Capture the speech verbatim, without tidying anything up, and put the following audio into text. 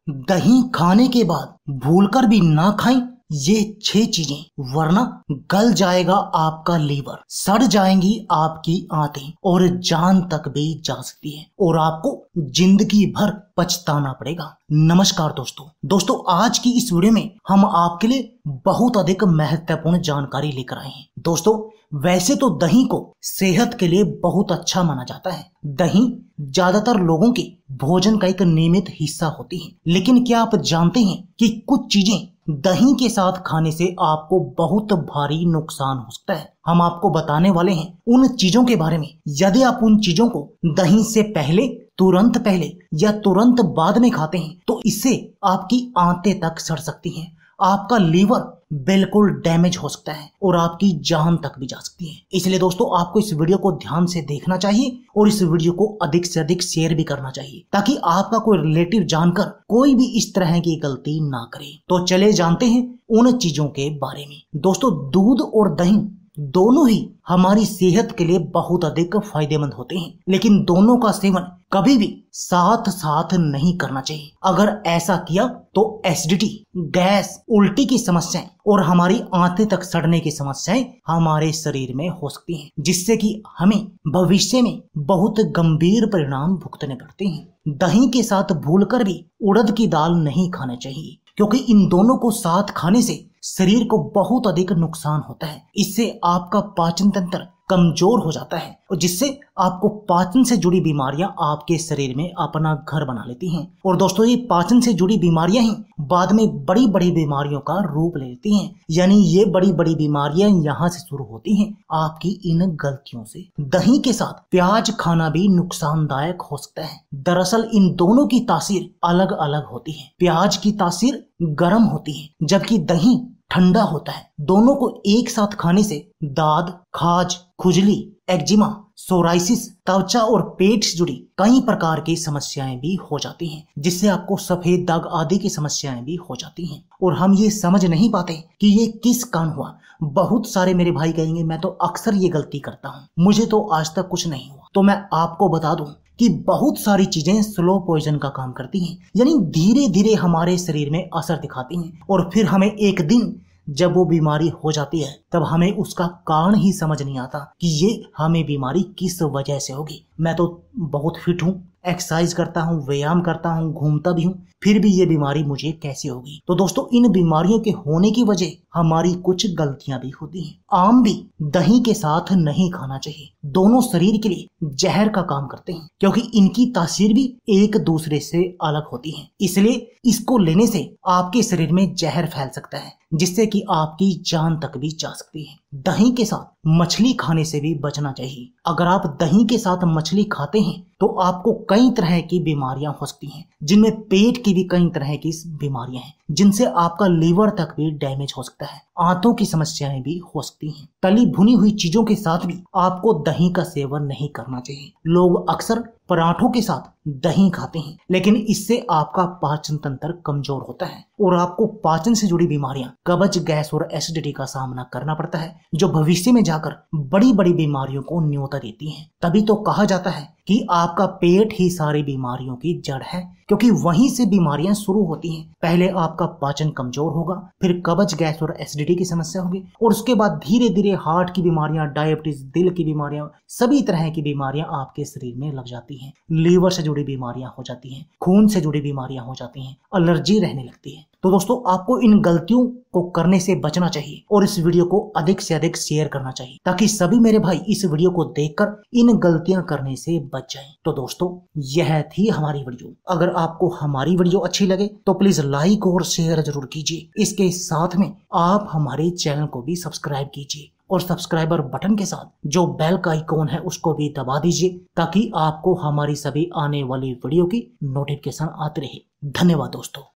दही खाने के बाद भूलकर भी ना खाएं ये छह चीजें, वरना गल जाएगा आपका लीवर, सड़ जाएंगी आपकी आंतें और जान तक भी जा सकती है और आपको जिंदगी भर पछताना पड़ेगा। नमस्कार दोस्तों दोस्तों आज की इस वीडियो में हम आपके लिए बहुत अधिक महत्वपूर्ण जानकारी लेकर आए हैं। दोस्तों वैसे तो दही को सेहत के लिए बहुत अच्छा माना जाता है। दही ज्यादातर लोगों के भोजन का एक नियमित हिस्सा होती है, लेकिन क्या आप जानते हैं कि कुछ चीजें दही के साथ खाने से आपको बहुत भारी नुकसान हो सकता है। हम आपको बताने वाले हैं उन चीजों के बारे में। यदि आप उन चीजों को दही से पहले, तुरंत पहले या तुरंत बाद में खाते हैं तो इससे आपकी आंतें तक सड़ सकती हैं, आपका लीवर बिल्कुल डैमेज हो सकता है और आपकी जान तक भी जा सकती है। इसलिए दोस्तों आपको इस वीडियो को ध्यान से देखना चाहिए और इस वीडियो को अधिक से अधिक शेयर भी करना चाहिए ताकि आपका कोई रिलेटिव जानकर कोई भी इस तरह की गलती ना करे। तो चले जानते हैं उन चीजों के बारे में। दोस्तों दूध और दही दोनों ही हमारी सेहत के लिए बहुत अधिक फायदेमंद होते हैं, लेकिन दोनों का सेवन कभी भी साथ साथ नहीं करना चाहिए। अगर ऐसा किया तो एसिडिटी, गैस, उल्टी की समस्याएं और हमारी आंतें तक सड़ने की समस्याएं हमारे शरीर में हो सकती हैं, जिससे कि हमें भविष्य में बहुत गंभीर परिणाम भुगतने पड़ते हैं। दही के साथ भूलकर भी उड़द की दाल नहीं खाना चाहिए, क्योंकि इन दोनों को साथ खाने से शरीर को बहुत अधिक नुकसान होता है। इससे आपका पाचन तंत्र कमजोर हो जाता है और जिससे आपको पाचन से जुड़ी बीमारियां आपके शरीर में अपना घर बना लेती हैं। और दोस्तों ये पाचन से जुड़ी बीमारियां ही बाद में बड़ी बड़ी बीमारियों का रूप ले लेती हैं, यानी ये बड़ी बड़ी बीमारियां यहाँ से शुरू होती हैं आपकी इन गलतियों से। दही के साथ प्याज खाना भी नुकसानदायक हो सकता है। दरअसल इन दोनों की तासीर अलग अलग होती है। प्याज की तासीर गर्म होती है जबकि दही ठंडा होता है। दोनों को एक साथ खाने से दाद, खाज, खुजली, एक्जिमा, सोराइसिस, त्वचा और पेट से जुड़ी कई प्रकार की समस्याएं भी हो जाती हैं, जिससे आपको सफेद दाग आदि की समस्याएं भी हो जाती हैं। और हम ये समझ नहीं पाते कि ये किस कारण हुआ। बहुत सारे मेरे भाई कहेंगे मैं तो अक्सर ये गलती करता हूँ, मुझे तो आज तक कुछ नहीं हुआ। तो मैं आपको बता दूं कि बहुत सारी चीजें स्लो पॉइजन का काम करती हैं, यानी धीरे धीरे हमारे शरीर में असर दिखाती हैं और फिर हमें एक दिन जब वो बीमारी हो जाती है तब हमें उसका कारण ही समझ नहीं आता कि ये हमें बीमारी किस वजह से होगी। मैं तो बहुत फिट हूँ, एक्सरसाइज करता हूँ, व्यायाम करता हूँ, घूमता भी हूँ, फिर भी ये बीमारी मुझे कैसे होगी। तो दोस्तों इन बीमारियों के होने की वजह हमारी कुछ गलतियां भी होती हैं। आम भी दही के साथ नहीं खाना चाहिए। दोनों शरीर के लिए जहर का काम करते हैं, क्योंकि इनकी तासीर भी एक दूसरे से अलग होती है। इसलिए इसको लेने से आपके शरीर में जहर फैल सकता है, जिससे कि आपकी जान तक भी जा सकती है। दही के साथ मछली खाने से भी बचना चाहिए। अगर आप दही के साथ मछली खाते हैं तो आपको कई तरह की बीमारियां हो सकती हैं, जिनमें पेट की भी कई तरह की बीमारियां हैं, जिनसे आपका लीवर तक भी डैमेज हो सकता है। आंतों की समस्याएं भी हो सकती हैं। तली भुनी हुई चीजों के साथ भी आपको दही का सेवन नहीं करना चाहिए। लोग अक्सर पराठों के साथ दही खाते हैं, लेकिन इससे आपका पाचन तंत्र कमजोर होता है और आपको पाचन से जुड़ी बीमारियां, कब्ज, गैस और एसिडिटी का सामना करना पड़ता है, जो भविष्य में जाकर बड़ी बड़ी बीमारियों को न्योता देती हैं। तभी तो कहा जाता है कि आपका पेट ही सारी बीमारियों की जड़ है, क्योंकि वहीं से बीमारियां शुरू होती हैं। पहले आपका पाचन कमजोर होगा, फिर कब्ज, गैस और एसिडिटी की समस्या होगी और उसके बाद धीरे धीरे हार्ट की बीमारियां, डायबिटीज, दिल की बीमारियां, सभी तरह की बीमारियां आपके शरीर में लग जाती हैं। लीवर से जुड़ी बीमारियां हो जाती हैं, खून से जुड़ी बीमारियां हो जाती हैं, एलर्जी रहने लगती है। तो दोस्तों आपको इन गलतियों को करने से बचना चाहिए और इस वीडियो को अधिक से अधिक शेयर करना चाहिए ताकि सभी मेरे भाई इस वीडियो को देखकर इन गलतियां करने से बच जाएं। तो दोस्तों यह थी हमारी वीडियो। अगर आपको हमारी वीडियो अच्छी लगे तो प्लीज लाइक और शेयर जरूर कीजिए। इसके साथ में आप हमारे चैनल को भी सब्सक्राइब कीजिए और सब्सक्राइबर बटन के साथ जो बेल का आइकॉन है उसको भी दबा दीजिए ताकि आपको हमारी सभी आने वाली वीडियो की नोटिफिकेशन आती रहे। धन्यवाद दोस्तों।